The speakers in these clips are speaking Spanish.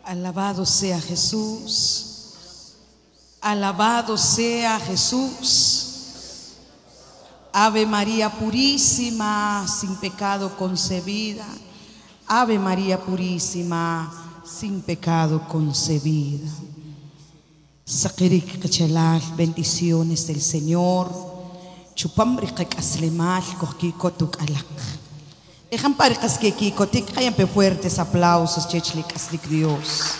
Alabado sea Jesús. Alabado sea Jesús. Ave María purísima, sin pecado concebida. Ave María purísima, sin pecado concebida. Sakirik kachalal, bendiciones del Señor. Chupambrikak aslemal, kohkikotuk alak. Dejan parcas que kikotik, hayan fuertes aplausos, chechlik aslik Dios.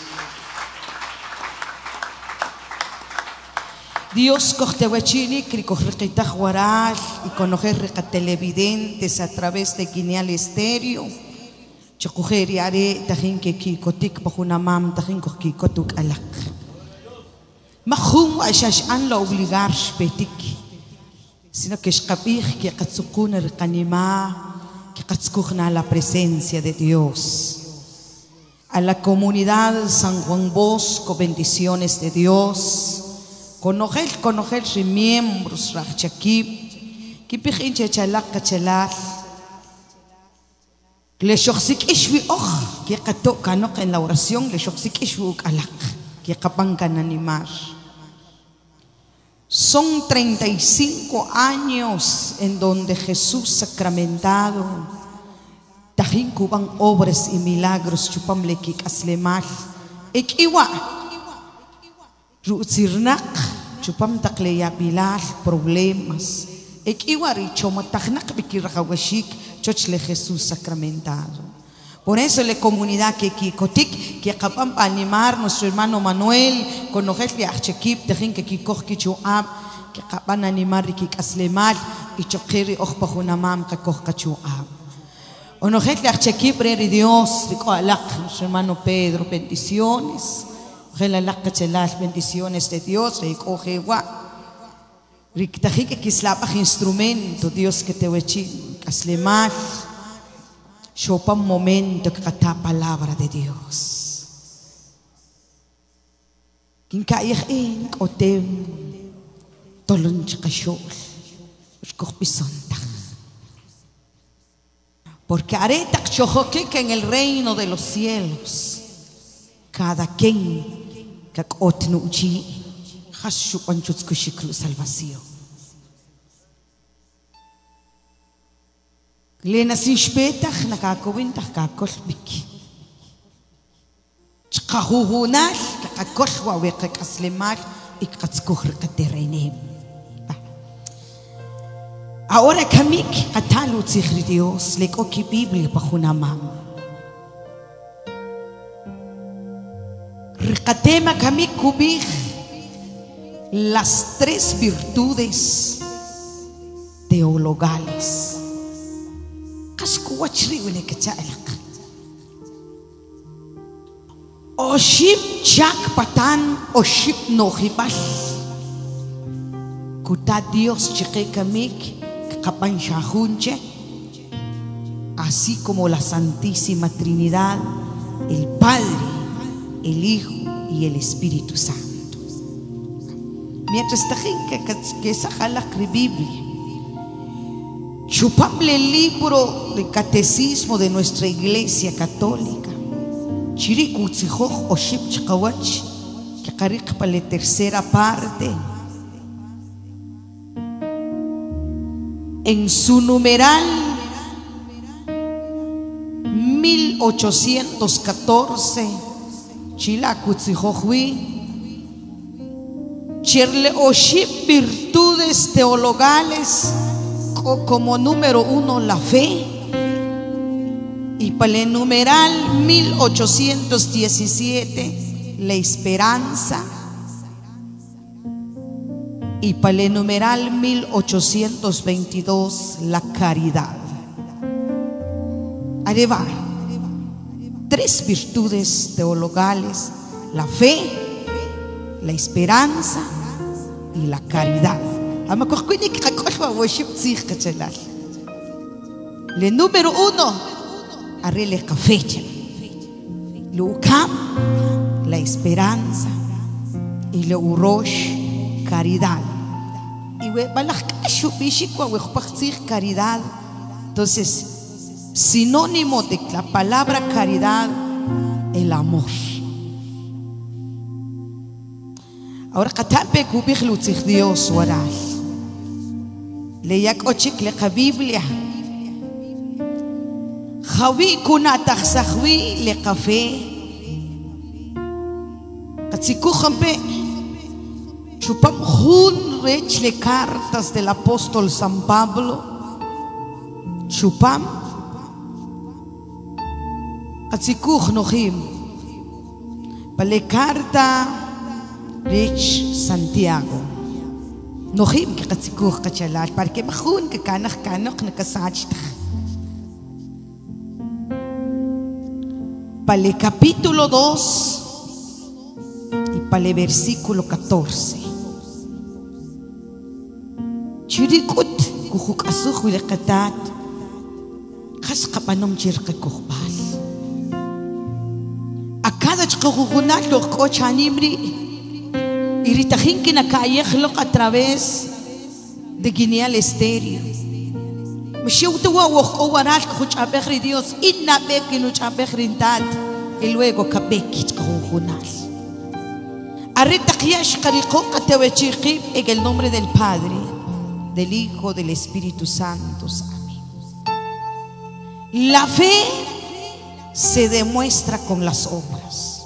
Dios cohtewachini, cricohriquita huaral y conocer televidentes a través de Guineal Estéreo. Chocoger y are, tajin que kikotik, pajunamam, tajin kohkikotuk alak. Mahum ashash an la obligar spetik, sino que escapir que katsukun el kanima. A la presencia de Dios. A la comunidad San Juan Bosco, bendiciones de Dios. Conocer sus miembros, Rachakib, Kipichinche Chalak Cachalal. Le Shoxik Ishwi Och, que Katokanok en la oración, le Shoxik Ishwi Alak, que Kapankan animar. Son 35 años en donde Jesús sacramentado, tajin kuban obras y milagros, chupam lekik aslemal, ekiwa, rutzirnak, chupam takleya bilal, problemas, ekiwa richoma tajnak bikirahawashik, chochle Jesús sacramentado. Por eso la comunidad que kikotik, que acabamos de animar nuestro hermano Manuel, con nojetli achekip, dejen que kikoch kichuab, que acaban de animar y kikaslemal, y chokiri ochpahunamam que koch kachuab. O nojetli achekip, rey Dios, rico alak, nuestro hermano Pedro, bendiciones. Ojel alak kachelas, bendiciones de Dios, rico jewa. Riktaji que kislapach instrumento, Dios que te wechin, kaslemal. Chopa un momento que canta palabra de Dios. Quien cae en cotem, tolon chacachol, escorpisonta. Porque areta chojoque que en el reino de los cielos, cada quien que otnuchi, hashu panchutskushiklu salvación. Lena sin spetach nakakawintach kakolbik. Chkahuhunal kakakolwa wekakaslemal ikatskuhr katerenem. Ahora kamik atalu tzihri Dios lekoki Biblia pahunamam. Rikatema kamik kubich las tres virtudes teologales. Oship chak patan, oship nohibal. Kuta Dios chique kamik, kapan shahunche, así como la Santísima Trinidad, el Padre, el Hijo y el Espíritu Santo. Mientras que esa jala Biblia. Chupable el libro de catecismo de nuestra iglesia católica. Chirikutzijoj o Shipchkawach, que carik para la tercera parte. En su numeral 1814, Chilakutzijojwi, Chirle o Ship virtudes teologales. Como número 1 la fe, y para el numeral 1817 la esperanza, y para el numeral 1822 la caridad. Ahí va, 3 virtudes teologales: la fe, la esperanza y la caridad. Le número 1, arregle café. Lucam, la esperanza. Y le urosh, caridad. Y caridad. Entonces, sinónimo de la palabra caridad, el amor. Ahora katape kubik lutzich Dios waral. Leyak ochik le Biblia. Jawi kuna taxahwi le café. Katsiku jampe. Chupam hun rech le cartas del apóstol San Pablo. Chupam. Katsiku nohim. Pale carta rech Santiago. Nohim que katsiku kachalal. Para que mahun que kanach nakasach. Para el capítulo 2 y para el versículo 14. Chirikut kuhuk asuh wilakatat khas kapanom chirka kuhbal. Akada chkuhunat lo kochanimri iritahin kinakayekhlok a través de Guineal Estéreo. Mshiutuwa waral kuchabekri Dios inna beki nuchabekrintat y luego kabeki chkuhunal. Arretakiash kariko katewechiqib en el nombre del Padre, del Hijo, del Espíritu Santo. Amén. La fe se demuestra con las obras.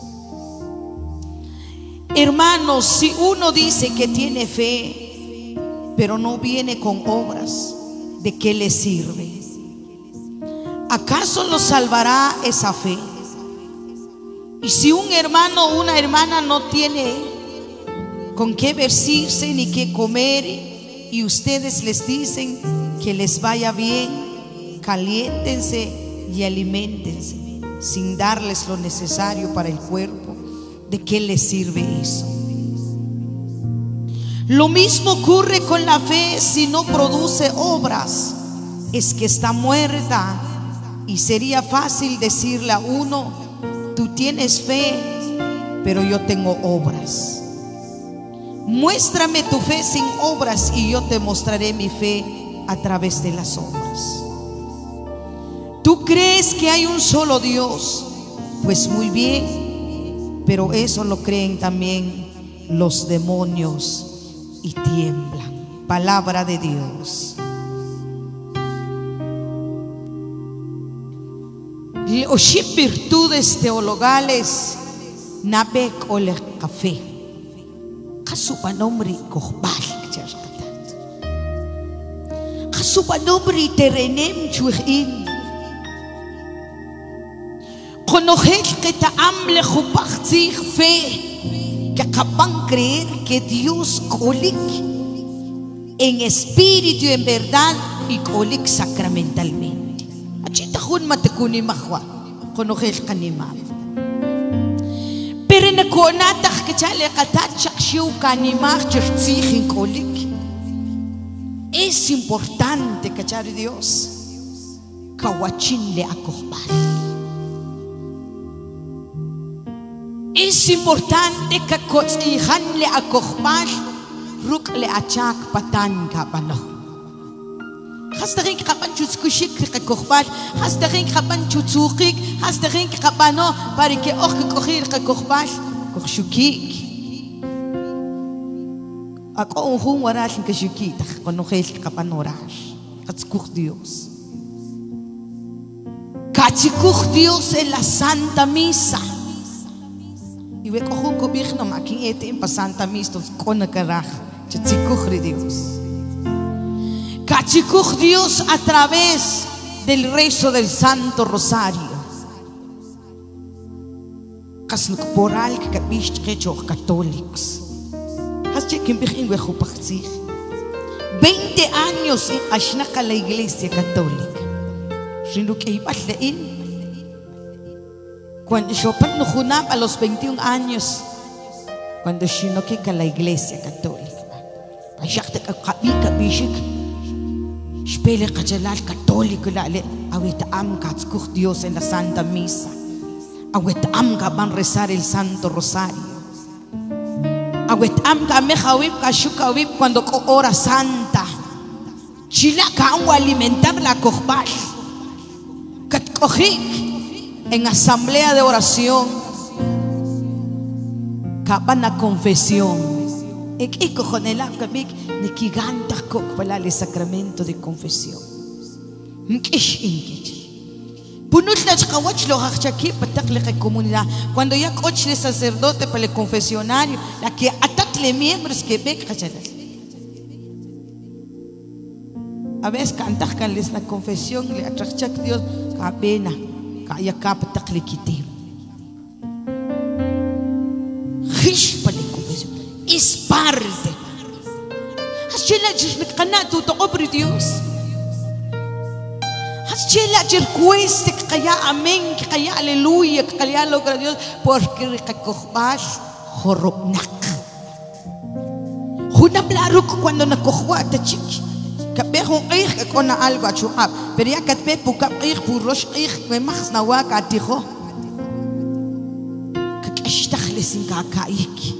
Hermanos, si uno dice que tiene fe, pero no viene con obras, ¿de qué le sirve? ¿Acaso lo salvará esa fe? Y si un hermano o una hermana no tiene con qué vestirse ni qué comer, y ustedes les dicen que les vaya bien, caliéntense y aliméntense sin darles lo necesario para el cuerpo, ¿de qué les sirve eso? Lo mismo ocurre con la fe. Si no produce obras, es que está muerta. Y sería fácil decirle a uno: tú tienes fe, pero yo tengo obras. Muéstrame tu fe sin obras y yo te mostraré mi fe a través de las obras. ¿Tú crees que hay un solo Dios? Pues muy bien, pero eso lo creen también los demonios y tiemblan. Palabra de Dios. Los virtudes teologales nabek ole café. Kasupanomri kohbal. Kasupanomri terenem chuhin. Conojel que te amle jupachzig fe. Que acaban creer que Dios colik en espíritu y en verdad y colik sacramentalmente. Achitajun matekuni mahwa. Conojel kanimam. Pero en conatach que chale katachak shiu kanimach chertzig colik. Es importante cachar Dios. Kawachin le akohbal. Es importante que cochihan le akohbal ruk le achak patan kapano. Hastarin kapan chutskushik le akohbal, hastarin kapan chutsukik, hastarin kapano para que och kohir akohbal kohshukik. Ako un waral kashukik konohel kapanorash. Katskuk Dios. Katskuk Dios en la Santa Misa. Y ve cojo con viejo no maquin en pasanta mistos con el carajo chicos Dios cachicos Dios a través del rezo del Santo Rosario casno poral que capish hecho católicos has que en ve 20 años en ashnaka la Iglesia Católica sino que iba a cuando Chopin no junaba a los 21 años, cuando Shinoki a la Iglesia Católica, Payakta Kabika Bishik, Spele Kajalal Católico, Awet Am Katskuch Dios en la Santa Misa, Awet Am van a rezar el Santo Rosario, Awet Am Kamehawip Kashukawip cuando hora santa, Chilaka a alimentar la Kohbal, Katkojik. En asamblea de oración, cabana confesión, Iko jonela kabik nikiganta kok pala el sacramento de confesión. Mkish inkich. Punut la chkawach lo hachaki patakle ka comunidad. Cuando ya coach le sacerdote para el confesionario, la que atakle miembros que bek kachalal. A veces cantar kan les la confesión le atrachak Dios ka pena ka ya ka patakle kitim. Hish para el confesión. Es parte. Hachela jishnik qanatu taqobri Dios. Hachela jircueste kaya amén, kaya aleluya, kaya logra Dios porque recojobar jorobnak. Junablaruk cuando nakohwata chiki. Kabejo ich con algo a chuab, pero ya katbe pukap ich purosh ich me mas nawaka atijo. Kakashtakhlesin kakaiki.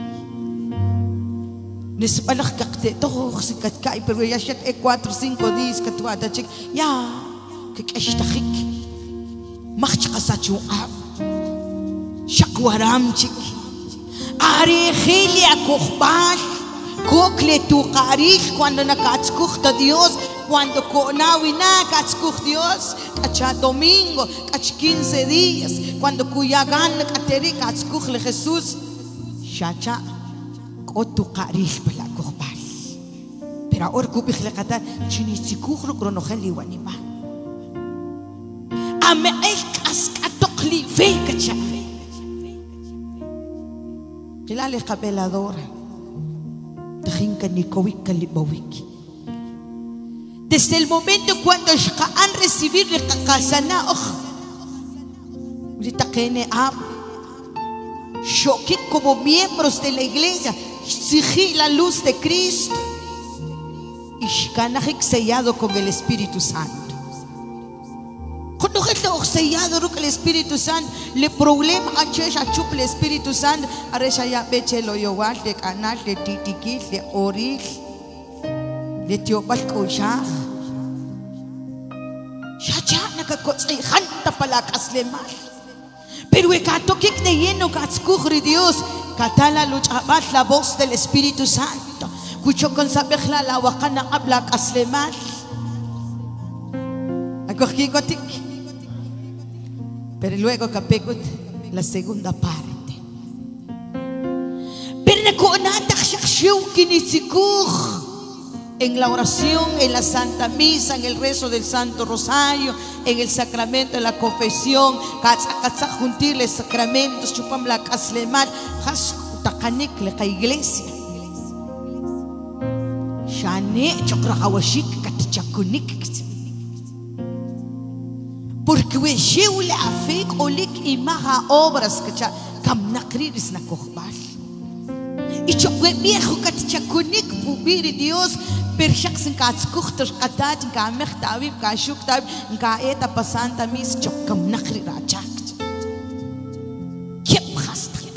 Nesbalak kakte toh sikat kai pero ya shat 4 5 días katwata chik ya kakashtakhik makhch qasachu ab shakwaram chik ari khili akohbal kokle tu qarich cuando nakatskukhta Dios cuando konawina katskukh Dios kacha domingo kach 15 días cuando kuyagan kateri katskukh le Jesús shacha tu qarich pala kohbal pero ahora kubikh le qatar chini sikukh ro kronojeli wanima ame as katokli fekacha kilale qabeladora tajinka nikowik kalibawik desde el momento cuando han recibido le qasana litaqene ab shokik como miembros de la iglesia exigir la luz de Cristo y shkanajik sellado con el Espíritu Santo. Cuando está sellado con el Espíritu Santo, le problema a chup el Espíritu Santo, a ya beche lo yowal de canal de titiquil de oril de tiopal koshah. Ya nakakotsi janta palakas le mal. Pero ekato que te lleno katskukhri Dios. Katala luchabat la voz del Espíritu Santo. Kucho con sabehla la wakana habla kaslemal. Akokikotik. Pero luego kapekut la segunda parte. Pero nakunatak shakshiw kinitsikuh. En la oración, en la Santa Misa, en el rezo del Santo Rosario, en el sacramento de la confesión, katzak juntir los sacramentos, chupam la kaslemal, has takanik la iglesia. Shane chokrahawashik katchakunik. Porque wejiu la afek olik imaha obras kacha kam nakriris na kohbal. Y chokwe viejo katchakunik pubiri Dios. Pershak sin katskukhter qatat ka mehtabib ka shuktab ka eta pasanta mis chokam nakri rachak kep khastrik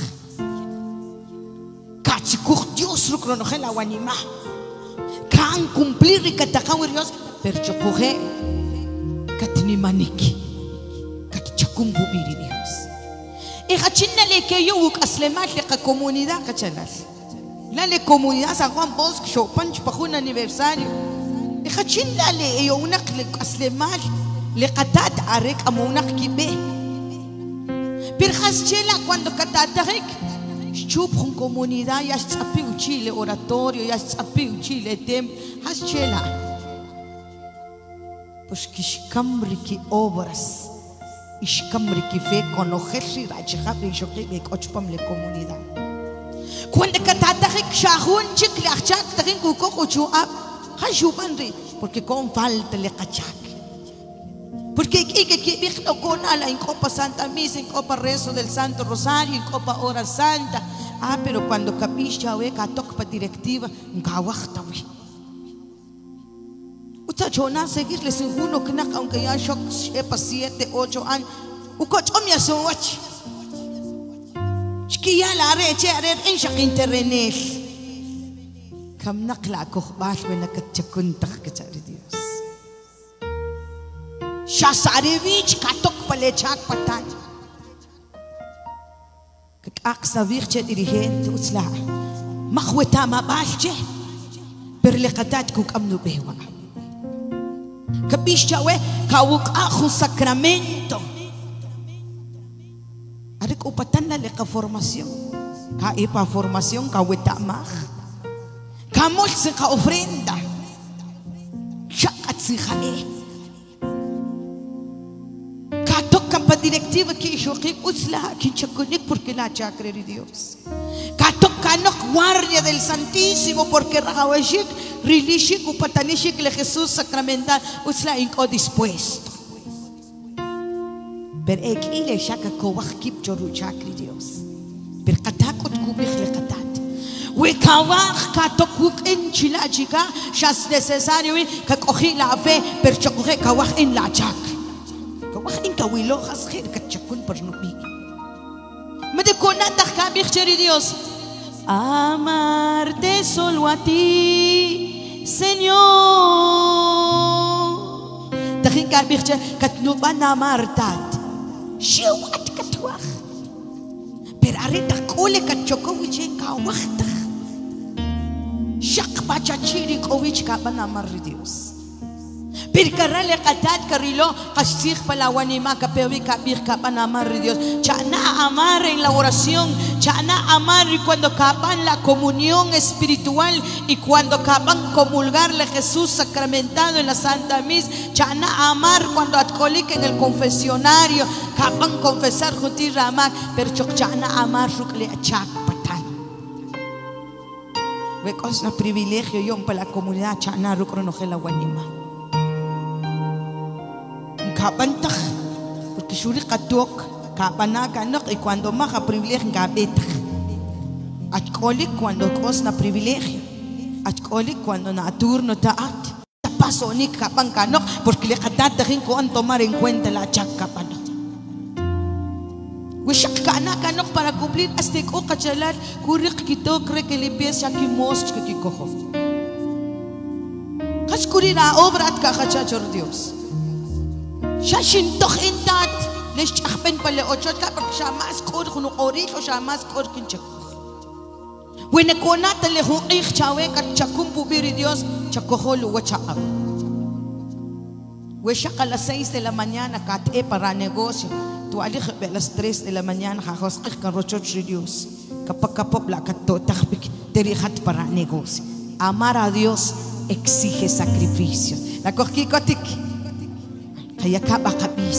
katskukh Dios rukronojela wanima kan cumplir katakawir Dios perchokuje katni maniki katchakum bubiri Dios e khachinna le que yo ukaslemat le comunidad kachalal la le comunidad San Juan Bosco Chopanch para un aniversario. Echachin la le yo una le aslemal le qatat arek amo una kibe. Pero haschela cuando katatarek chup con comunidad ya chapi uchile oratorio ya chapi uchile tem haschela. Pues kishkamri ki obras ishkamri ki fe conocersi rachapi shoke ochpam le comunidad. Cuando katatajik shahun chik le achak takin kuko kuchu ab hajubanri porque con falta le kachak porque que bigno con ala en copa Santa Misa en copa rezo del Santo Rosario en copa hora santa pero cuando capisha we katok pa directiva ngawachta we uta chona seguirles en uno que aunque ya shok sepa 7 8 años ukochom ya so wach شكيا لا ريتي ريت إن شقين ترنيش كم نقلع كخباش وينك تكون تخكتر ديوس شاس عربيش كاتوك بليشاك بطان كأكسا فيرتش ديريهن توسلا makhweta mabalche perlekatat kuk amnu bewa kabishchawe kawuk akhu sacramento arik upatan na leka formación ka ipa formación kaweta mah kamol se ka ofrenda shakat si khae ka tokan pa directiva ki shoqi usla ki chakunik porque la chakre de Dios ka tokanok guardia del Santísimo porque rahawashik rilishik upatanishik le Jesús sacramental usla inko dispuesto per ek ile shaka ko wakip joru chakri Dios per katakot kubikh le katat we kawak katokuk in chilajika shas necesario ka kohi la fe per chokhe kawak in la chak kawak in kawilo khas khair ka chakun per nubi mede kona takka bikhcheri Dios amarte solo a ti Señor takhin ka bikhche katnuban amartat shiwat katwakh per arita kole ka chokowiche ka wakta shak pachachiri kovich ka banamar Dios per karale qatat karilo qashikh palawani ma ka pewi ka bir ka banamar Dios chana amar en la oración chana amar cuando capan la comunión espiritual y cuando capan comulgarle Jesús sacramentado en la Santa Misa chana amar cuando atcolik en el confesionario capan confesar junti ramak per chana amar rukle achak es un privilegio yo para la comunidad chana rukro no gela wanima kapantag porque shuri qatok kapanaga nok y cuando maja privilegio gabet atkolik cuando cosna privilegio atkolik cuando na turno taat paso ni kapanganok porque le qatat dahin ko an tomar en cuenta la chakapanok wishak kanok para cumplir hasta ko kachalar kurik kito cree que limpieza ki mosque ki cojo kaskurina obra at kachachor Dios shashin toch intat lesh chakpen pale ochot ka porque shamas kor khunu qorich o shamas kor kinchak wena konata le huqich chawe ka chakum pubiri Dios chakoholu wa chaab wishak a las 6 de la mañana kate para negocio tu alikh a las 3 de la mañana khos kan rochot Dios kapakapop la kato takhbik terihat para negocio amar a Dios exige sacrificios la korkikotik kayakaba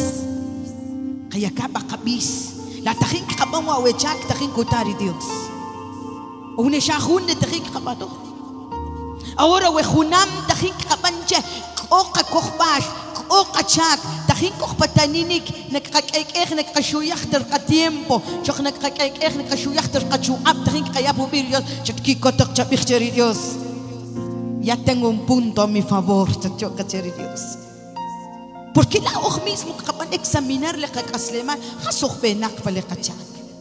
kabis la takhin kabam wa wechak takhin kutari Dios une shahun de takhin kabado ahora we khunam takhin kabanche oqa kokhbash oqa chak takhin kokhpataninik nakqaqeq nakqashuyakh terqa tiempo chok nakqaqeq nakqashuyakh terqa chuab takhin qayabu bir Dios chakki kotok chabikhcheri Dios ya tengo un punto a mi favor chakcheri Dios porque la hoy mismo capan examinar le kaslema khasukh benak pale qachak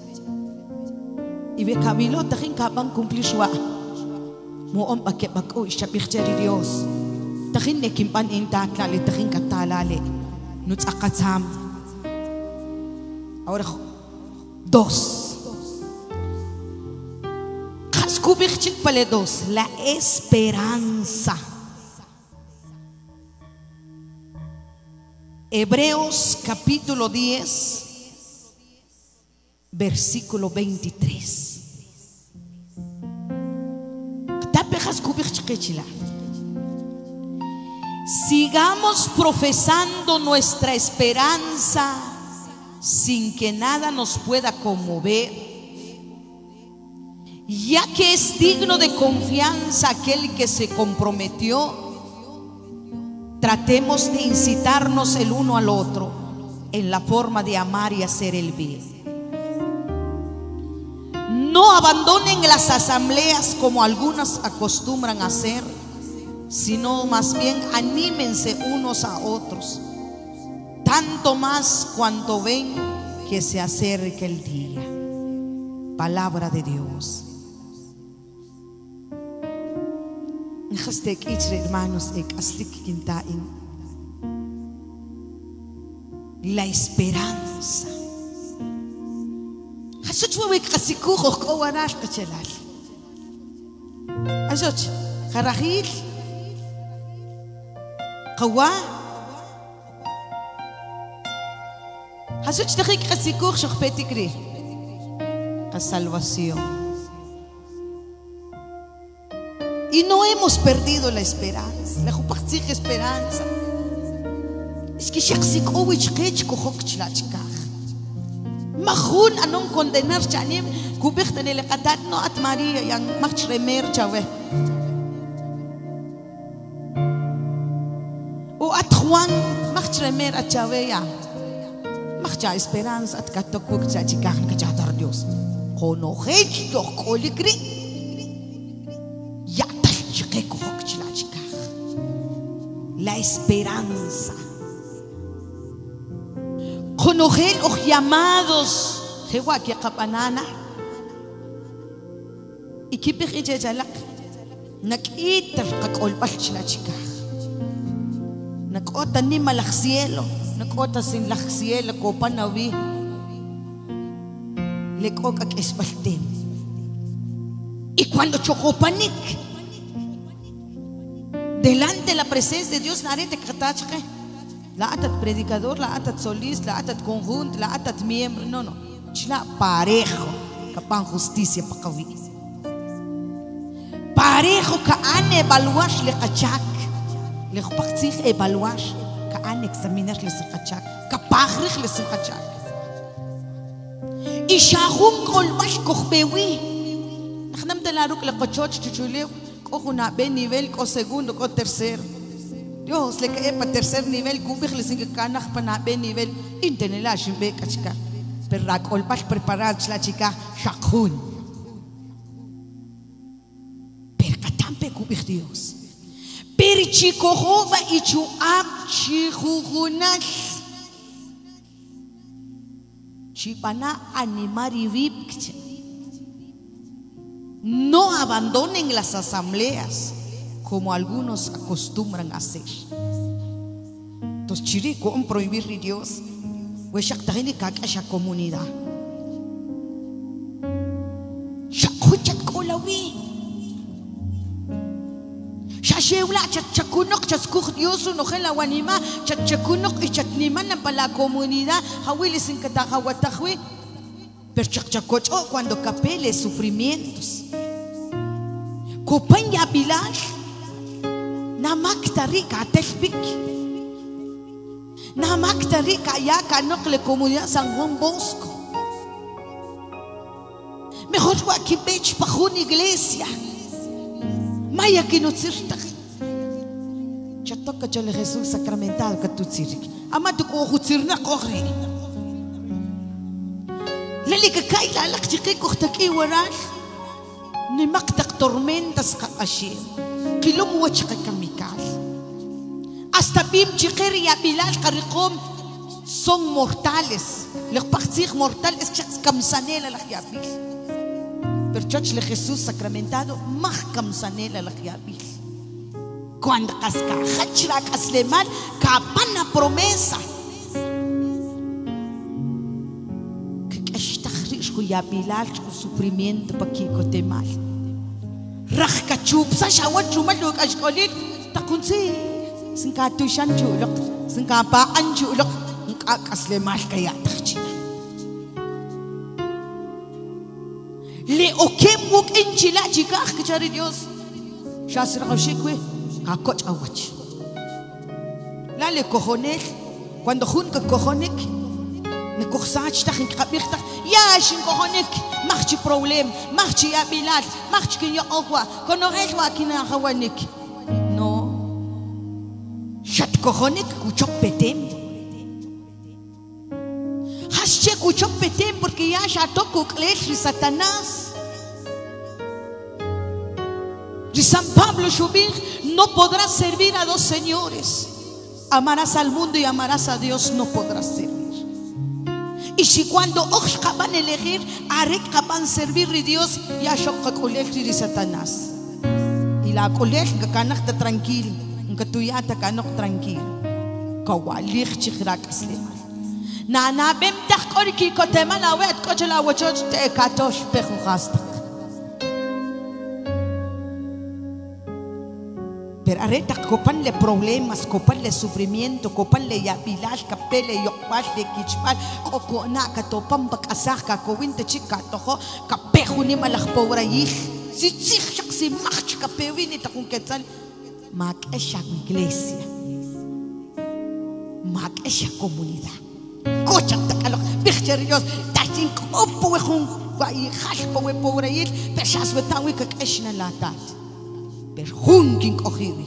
ibe kabilo takhin kapan cumplir shwa mo om bakebako ishabikhcheri Dios takhin nekimpan intak lali takhin katalale nutsaqatsam ahora 2 khaskubikhchik pale 2 la esperanza. Hebreos capítulo 10 versículo 23 sigamos profesando nuestra esperanza sin que nada nos pueda conmover, ya que es digno de confianza aquel que se comprometió. Tratemos de incitarnos el uno al otro en la forma de amar y hacer el bien. No abandonen las asambleas como algunas acostumbran a hacer, sino más bien anímense unos a otros, tanto más cuanto ven que se acerca el día. Palabra de Dios. Hermanos, la esperanza. Hasoch, Jarajil, Kawa, Hasoch, Tajik, Kasikur, Shokpetikri, la salvación. Y no hemos perdido la esperanza, la jupaxig esperanza. Es que Shaksik Owich Kech Kohok Chlachkach. Mahun anong condenar chanim, Kubich en el Katat no at Maria, yang Machremer Chave. O at Juan, Machremer at Chavea. Macha esperanza at Katokuk Chachikach, Kachatar Dios. Kono Hech doch Kolikri. Yatal Chikeko Hok Chlachkach. La esperanza. Conocer los llamados Jehová que capanana y que peje jalak nakitar kakolpal la chica nakota ni malak cielo nakota sin lak cielo kopanawi le coca que espalten y cuando chocopanik delante de la presencia de Dios narete katachke. La atat predicador, la atat solista, la atat conjunto, la atat miembro, no, chila parejo, kapan justicia pakawi. Parejo ka ane evaluash le kachak, le khpaktsich evaluash, ka ane examinar le kachak, ka pagrich le kachak. Ishahum kolbash kohbewi. Nakhnam delaruk le kochoch chuchulew, ko na ben nivel ko segundo ko tercero. Dios le cae para tercer nivel, cubich le sigue canaj para ben nivel, intenela shimbe kachka, pero la colpas preparar la chica shakun, pero catampe cubich Dios, pero chico jova y chu ab chihuhunash, chipana animar y vivir, no abandonen las asambleas. Como algunos acostumbran a hacer. Entonces, chirico, un prohibir Dios, o esa esa comunidad. Shakuchat kolawi. Shashewla chachakunok chaskuch Dios no gela wanima chachakunok y chatnimana para la comunidad. Hawili sin katahawatahwi. Pero chachacocho cuando capele sufrimientos. Kopanya bilal. Namak tarika teshbik Namak tarika ya kanok le comunidad San Juan Bosco. Mejor aquí bech pajun iglesia. Maya que no tsirtak. Chatoka chole Jesús sacramentado que tu tsirik. Ama tu ko hutsirna kohri. Lali ka kai la lak chiki kohtaki warash. Ni maktak tormentas ka ashim. Kilom wachka kamikal. Hasta bim chiqueri y abilal caricom son mortales. Les partir mortales que camsanela la yabil. Pero church le Jesús sacramentado más camsanela la yabil. Cuando casca hachra caslemal capana promesa. Que está rico y abilal su sufrimiento para que cote mal. Rakachub sa shawat chumaluk ashkolik takunsi singkatushan chulok singkapaan chulok kaslemal kaya tachina le okem wuk enchila chikah kachari Dios shasra shikwe kakoch awach la le cojonel cuando junka cojonek نكوخساتش تخن كبيرتك يا شين كهونك ماخش بروبليم ماخش يا بلاد ماخش كي يا أقوى كنا غير واكنا خوانك نو شت كهونك كوشوب بتيم هاشة كوشوب بتيم porque ya shato kuklesh Satanás y San Pablo Shubir no podrás servir a dos señores amarás al mundo y amarás a Dios no podrás servir. Y si cuando os van a elegir, haré van a servir a Dios, ya shoka colegio de Satanás. Y la colegio que canasta tranquilo, que tú ya te canok tranquilo. Kawalich chichrakas lemal. Nana bem takori ki kotema la wet kochela wachot te katosh pechu hastak. Pero areta copanle problemas, copanle sufrimiento, copanle yabilal, capele yokbal, le kichbal, cocona, catopam, bacasar, cacowinte chica, tojo, capejo ni malak pobre yih, si chichak si mach, capewini ta kunketzal, mag esa iglesia, mag esa comunidad, cocha tacalo, bicherios, tachin copo wejun, guay, haspo we pobre yih, pesas betawi que esna latat. Berhungking ohiri.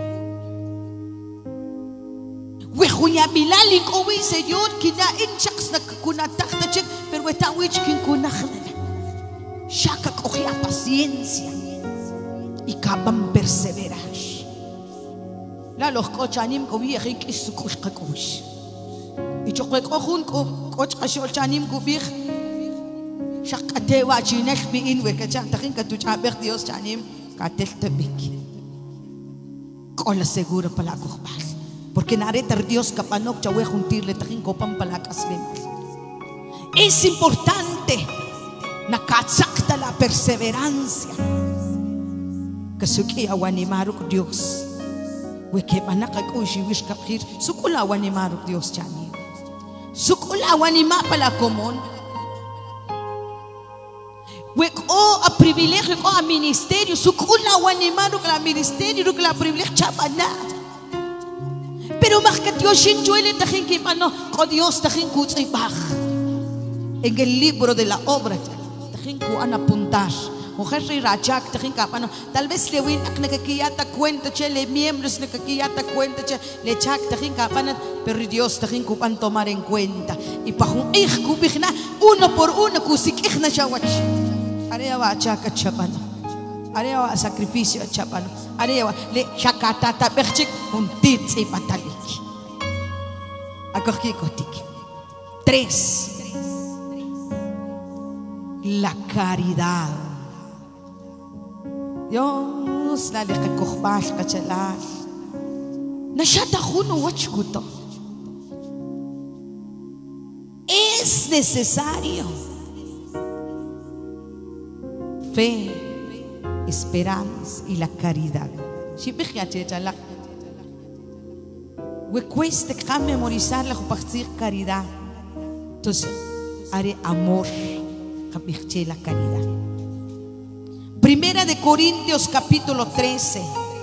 Wehunya bilali kowi señor kina inchaks na kuna takta chik pero wetawich kin kuna khnala. Shaka kohia paciencia y kabam perseverar. La los kochanim kowi rik isukush kakush. Y chokwek ohun koch kashol chanim kubih. Shakatewa chinesh bi inwe kacha takin katucha ber Dios chanim. Katel tebiki cola segura para la corbal porque nareta Dios capanok chawe juntirle tajin copan para la caslemas. Es importante nakatsakta la perseverancia que suki awanimaruk Dios we que manaka kushi wish kapir sukula awanimaruk Dios chani sukula awanima para la común. O a privilegio o a ministerio, su cula o animado que la ministerio que la privilegio chabana. Pero más que Dios shinjuele tajin que mano con Dios tajin kutzai bach. En el libro de la obra tajin ku an apuntar. Mujer rachak tajin kapano. Tal vez le win ak nakakiyata cuenta che le miembros nakakiyata cuenta che le chak tajin kapana. Pero Dios tajin ku pan tomar en cuenta. Y pajun ik ku bigna uno por uno kusik ikna shawach. Arewa chaka chapano, arewa sacrificio chapano, arewa le chakatata berchik un tits y patalik. Akorki kotik. 3. La caridad. Dios la le kakohbash kachalash. Nashata juno wachkuto. Es necesario. Fe, esperanza y la caridad. Si cuesta que memorizar la caridad, entonces haré amor, la caridad. Primera de Corintios capítulo 13,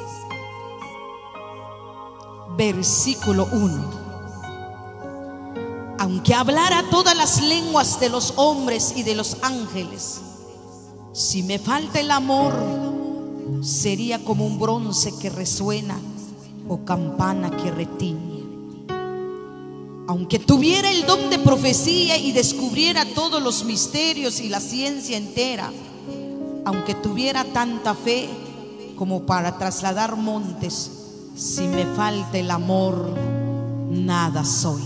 versículo 1. Aunque hablara todas las lenguas de los hombres y de los ángeles, si me falta el amor, sería como un bronce que resuena o campana que retiñe. Aunque tuviera el don de profecía y descubriera todos los misterios y la ciencia entera, aunque tuviera tanta fe como para trasladar montes, si me falta el amor, nada soy.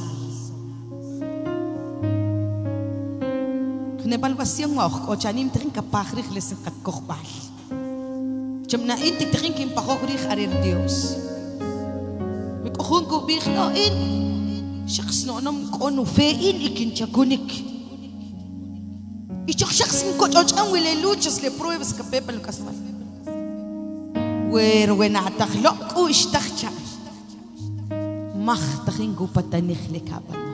Una evaluación o chanim trinca pajrich les katkochbal. Chamna inti trinca in pajogrich arir Dios. Me kohun ko bich no in. Shaks no nam konu fe in ikin chakunik. Y shaks in kochochan wile luchas le pruebas que pepe lo kasmal. Wer wenatach lok u ishtachcha. Mach tachin ko patanich le kabana.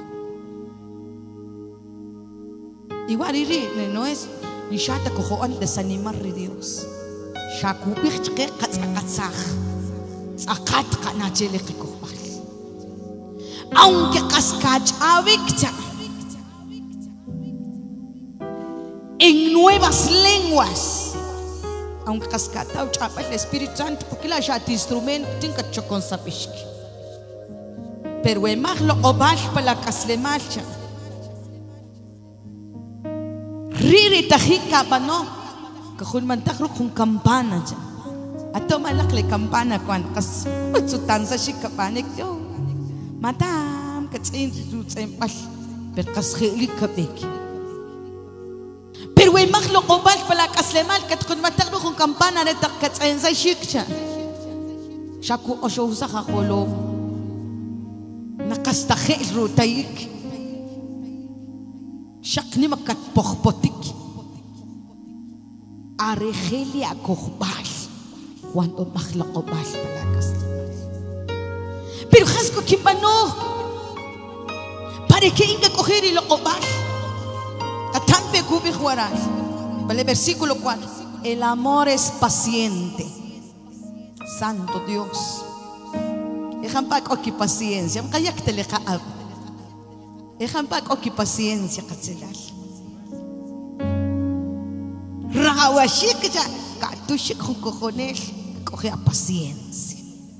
Igual no es ni shata cojoan desanimar de Dios. Shakubich que katzakatzach. Sakat kanachele kikobal. Aunque cascach avicta en nuevas lenguas. Aunque cascata uchapa el Espíritu Santo porque la shat instrumento tinka chokon sapishki. Pero emaglo obash para la kaslemarcha. Riri tajika bano, kahun mantakro kung kampana dyan. Ato malakli kampana kwan, kas utsutan sa shikapanik yo. Madam, katsin tutsempas, per kas khili kapeki. Pero may maklo kobal pala kaslemal, kat kun matakro kung kampana na katsin sa shikcha. Shaku osho sa kakolo, nakastakhe rutayik. Shakni makatpochpotik. Aregelia kochbal. cuando mahlaqo bal palacas. Pero jasco kimbano para que inga coger y lo cobal. Catampe cubi juarás. Vale, versículo 4. El amor es paciente. Santo Dios. Dejan pa aquí paciencia. Kayak te le kaab. Dejan pa aquí paciencia katselal. Rawashik ya katushik con cojones. Coge a paciencia.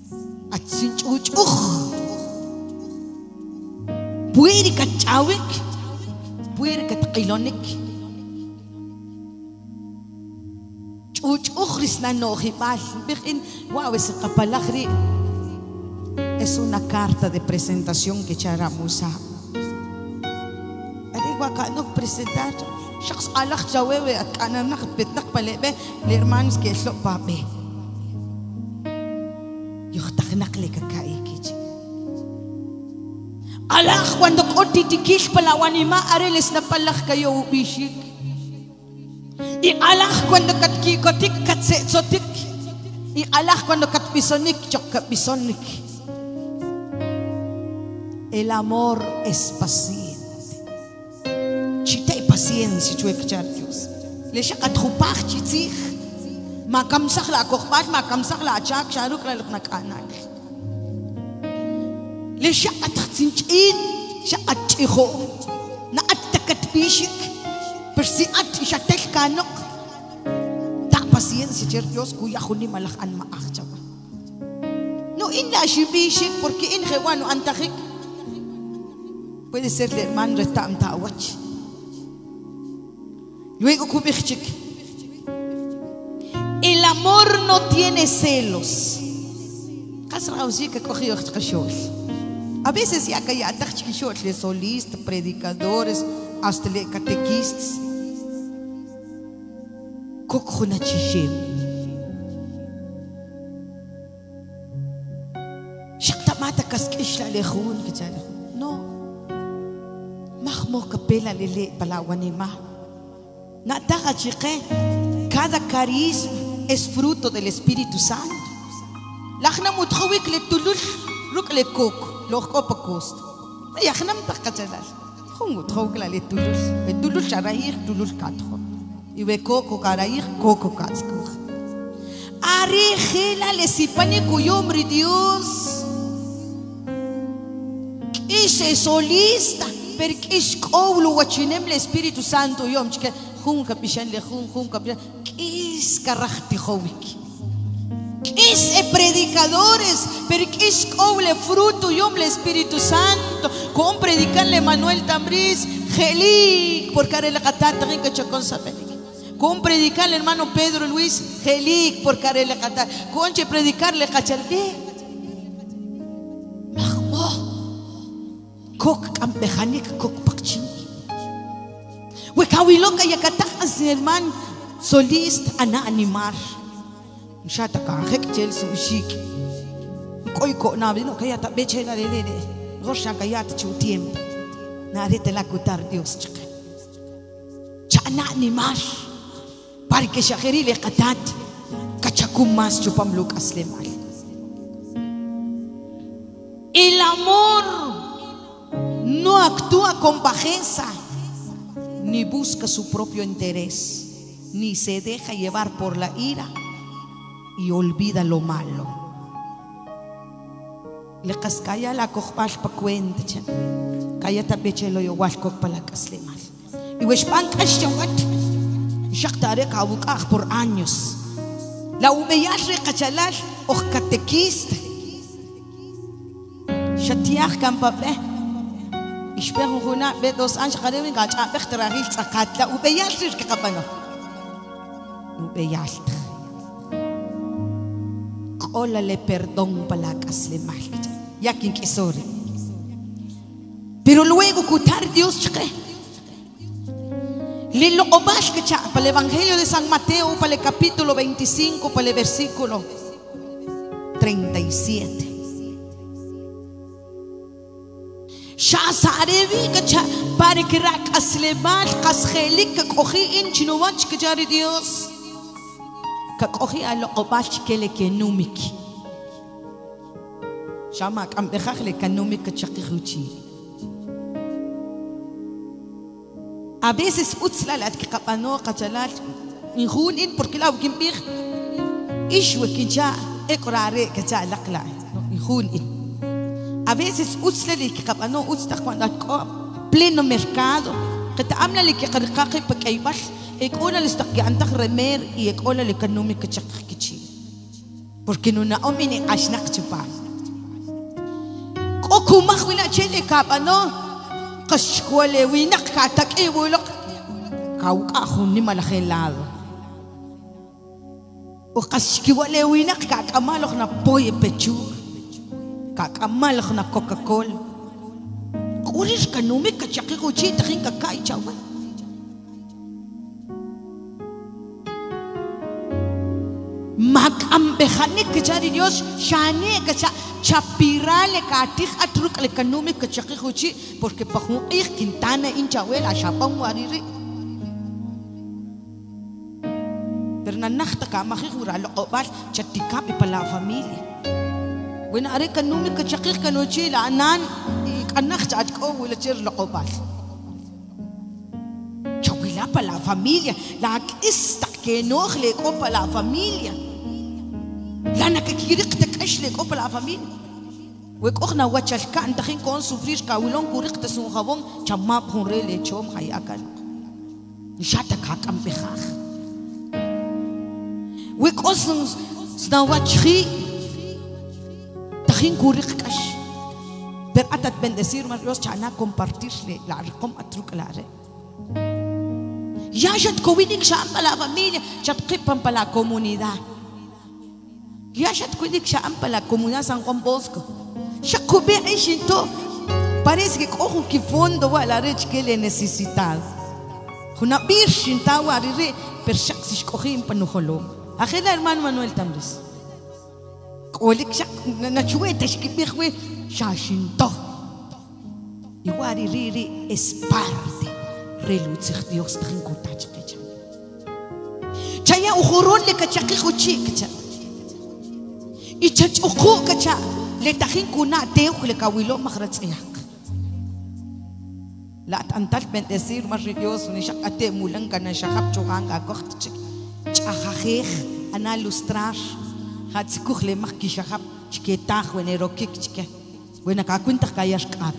Puede que chawek, puede que taqilonik. Uchrisna no hibal. Wow, ese kapalagri es una carta de presentación que charamos a. Alegua que no presentar. Shaks alach jawewe at kananak petnak palebe le hermanos que es lo pape. Allah cuando kotitikish palawanima areles na palak kayo ubishik. I Allah cuando katkikotik katsetsotik. I Allah cuando katpisonik chokkapisonik. El amor es paciente. Chitay paciencia chuekchar Dios. Le shakat khupach chitzich. Makamsak la kokhpat makamsak la achak sharuk la luknakanak. Le shakat tsinch'in shakat chiho na attakat bishik persiat shatel kanok ta paciencia cher Dios kuya khuni malakhan maakchawa no inla shibishik porque in khewano antajik puede ser el hermano restam tawach luego kubichik. El amor no tiene celos. A veces ya que ya les solistas, predicadores, hasta le catequistas. Kokhunachishem. Shaktamata kaskishla lehun kichana. No. Mahmo capela lele palawanima. Nataha chique. Cada carisma es fruto del Espíritu Santo. Lachna mutkhawik le tulul ruk le kok lo kopa kost. Ya khnam taqajalal. Khum mutkhawik le tulul. Be tulul sharair tulul katho. Y be koko karair koko katsko. Ari khila le sipani kuyomri Dios. Ise solista, per kish qawlu wachinem le Espíritu Santo yom chike khum kapishan le khum kapishan. Es carrachti jovik. Es predicadores, pero es coble fruto y hombre Espíritu Santo. Con predicarle Manuel Tambriz, Gelik, porque haré la catata rica chacón sabe. Con predicarle hermano Pedro Luis, Gelik, porque haré la catata. Con predicarle cachalde. Mahmo, kok campejanik kok pakchin. Wekawiloka yakatakas hermano. Solista ana animar. Shata ka hekchel sushik. Koiko na no kaya ta bechela lele. Rosha kaya ta chu tiempo. Na rete la kutar Dios chaka. Cha ana animar. Para que shaheri le qatat. Kachakum mas chupam Lucas le mal. El amor no actúa con bajeza ni busca su propio interés, ni se deja llevar por la ira y olvida lo malo. Le cascaya la cochpash pa cuenta, calla tapechelo yo washkok pa la caslemal. Y weshpan kashawat, shaktare kawukaj por años. La ubeyash recachalal o catequista. Shatiach campape. Ishpehu huna be 2 años qarewin gacha bextrahil tsaqatla ubeyash kaqapano. Ubeyalt. Ólale perdón palacas le mal. Ya quien que sobre. Pero luego cutar Dios chque. Le lo obash que para el Evangelio de San Mateo, para el capítulo 25, para el versículo 37. Shasarevi que para que rakas le mal kasgelik que cogí en chinovach que jare Dios. كأخي على قباش كله كنومك شامك أم بخاخلي كنومك كتشقي خوتي a veces utslalat que kapano katalat inhunin porque la gimbir ishwe kinja ekorare kacha lakla inhunin a veces utslali que kapano utsta cuando pleno mercado que te amla li que qarqaqi pakaybash ekola listaqi antak remer y ekola li kanumi kachaqqichi porque no na omini ashnaq chupa kokuma khwila chele kapano قشكولي وينك كاتك إيه ولق كاوك أخوني مالخيلاد وقشكولي وينك كاك أمالخنا بوي بتشو كاك أمالخنا كوكا كول كوريش كنومي كتشقيقو تشي تخين كاكاي تشاوي ماك أم بخاني كجاري ديوش شاني كجا chapirale katih atruk le kanumi kachaki huchi porque pahu ik Quintana inchawela chapang wariri pero na nakhta ka makhigura lo qobal chatika pa la familia bueno are kanumi kachaki kanochi la anan kanakh chat ko wala chir lo qobal chawila pa la familia la istak ke nokh le ko pa la familia lana kakiriqtak ashli ko pa la familia ويكوخنا واتشال كان دخين كون سوفريش كاولون كوريق تسون خبون شماب هنري ليشوم خياكن نشاتك هاكم بخاخ ويكوسن سنواتشخي دخين كوريق كاش برأتت بندسير مريوس شانا كومبارتيش لعرقم أتروك لعرق يا شد كوينيك شام بلا فاميليا شد قيبان بلا كومونيدا يا شد كوينيك شام بلا كومونيدا سان Juan Bosco Shakubi Aishinto parece que cojo que fondo va la red que le necesitas. Una virgen tawa rire per shaxis cogim panuholo. Ajeda hermano Manuel Tamris. Colik shak na chueta shkibihwe shashinto. Igual riri es parte relutzig Dios trinco tachkecha. Chaya ujuron le kachaki huchikcha. Y chach uku kacha. لتخين كنا تيوخ لكاويلو مخرج إياك لا تنتج من تسير مريوس ونشق أتيمو لنك نشخب جوعان عقوخت أخاخيخ أنا لستراش هاد سكوخ لمخ كي شخب شكيتاخ ونروكيك شكه ونكاكون تخايش كاك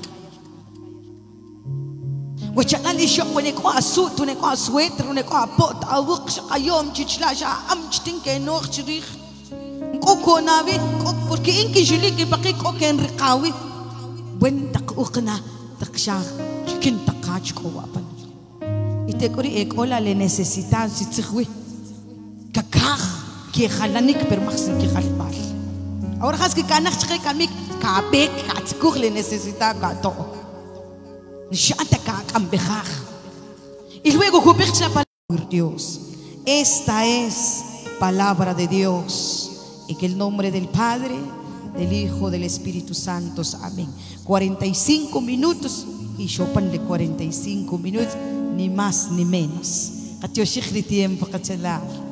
وشغال يشوف ونكو أسوت ونكو أسويتر ونكو أبوت أوق شق يوم تشلاش أمشتين كنوخ شريخ كوكو ناوي porque إنك جليك بقي كوكو رقاوي وين تقوقنا تقشاغ كن تقاش كوابن يتكوري إكولا لنسيسيتان سيتسخوي كاكاخ كي خلانيك برمخسن كي خلبال أور خاص كي كانك تخي كاميك كابيك كاتكوخ لنسيسيتان كاتو نشانتا كاكام بخاخ y luego cubrirse la palabra de Dios. Esta es palabra de Dios. En el nombre del Padre, del Hijo, del Espíritu Santo. Amén. 45 minutos y Chopin de 45 minutos, ni más ni menos. Hasta el tiempo,